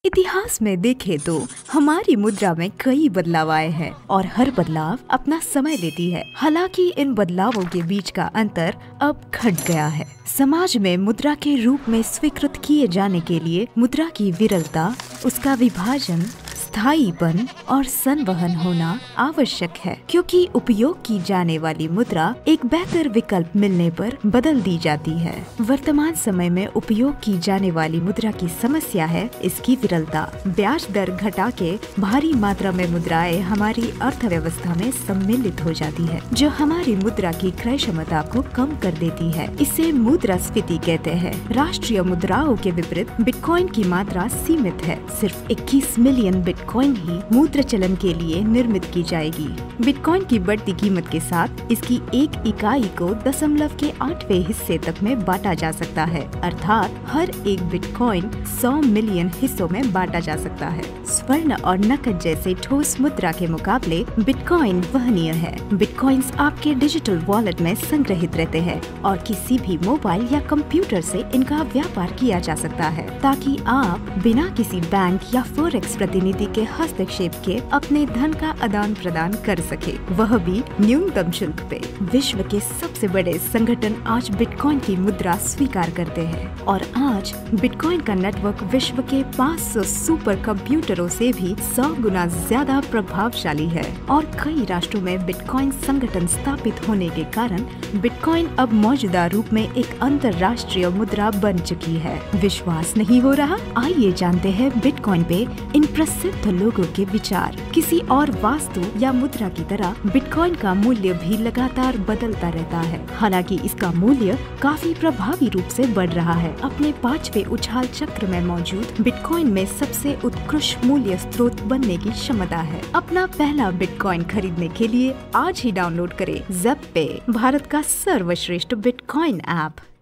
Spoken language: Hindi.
इतिहास में देखें तो हमारी मुद्रा में कई बदलाव आए हैं और हर बदलाव अपना समय लेती है। हालांकि इन बदलावों के बीच का अंतर अब घट गया है। समाज में मुद्रा के रूप में स्वीकृत किए जाने के लिए मुद्रा की विरलता, उसका विभाजन, स्थायीपन और संवहन होना आवश्यक है, क्योंकि उपयोग की जाने वाली मुद्रा एक बेहतर विकल्प मिलने पर बदल दी जाती है। वर्तमान समय में उपयोग की जाने वाली मुद्रा की समस्या है इसकी विरलता। ब्याज दर घटा के भारी मात्रा में मुद्राएं हमारी अर्थव्यवस्था में सम्मिलित हो जाती है, जो हमारी मुद्रा की क्रय क्षमता को कम कर देती है। इसे मुद्रास्फीति कहते हैं। राष्ट्रीय मुद्राओं के विपरीत बिटकॉइन की मात्रा सीमित है। सिर्फ 21 मिलियन बिटकॉइन ही मुद्रा चलन के लिए निर्मित की जाएगी। बिटकॉइन की बढ़ती कीमत के साथ इसकी एक इकाई को 0.8वें हिस्से तक में बांटा जा सकता है, अर्थात हर एक बिटकॉइन 100 मिलियन हिस्सों में बांटा जा सकता है। स्वर्ण और नकद जैसे ठोस मुद्रा के मुकाबले बिटकॉइन वहनीय है। बिटकॉइंस आपके डिजिटल वॉलेट में संग्रहित रहते हैं और किसी भी मोबाइल या कंप्यूटर से इनका व्यापार किया जा सकता है, ताकि आप बिना किसी बैंक या फॉरेक्स प्रतिनिधि के हस्तक्षेप के अपने धन का आदान प्रदान कर सके, वह भी न्यूनतम शुल्क पे। विश्व के सबसे बड़े संगठन आज बिटकॉइन की मुद्रा स्वीकार करते हैं और आज बिटकॉइन का नेटवर्क विश्व के 500 सुपर कंप्यूटरों से भी 100 गुना ज्यादा प्रभावशाली है और कई राष्ट्रों में बिटकॉइन संगठन स्थापित होने के कारण बिटकॉइन अब मौजूदा रूप में एक अंतर्राष्ट्रीय मुद्रा बन चुकी है। विश्वास नहीं हो रहा? आइए जानते हैं बिटकॉइन पे इन प्रसिद्ध लोगों के विचार। किसी और वास्तु या मुद्रा की तरह बिटकॉइन का मूल्य भी लगातार बदलता रहता है। हालांकि इसका मूल्य काफी प्रभावी रूप से बढ़ रहा है। अपने 5वें उछाल चक्र में मौजूद बिटकॉइन में सबसे उत्कृष्ट मूल्य स्रोत बनने की क्षमता है। अपना पहला बिटकॉइन खरीदने के लिए आज ही डाउनलोड करें ज़ेप्पे, भारत का सर्वश्रेष्ठ बिटकॉइन ऐप।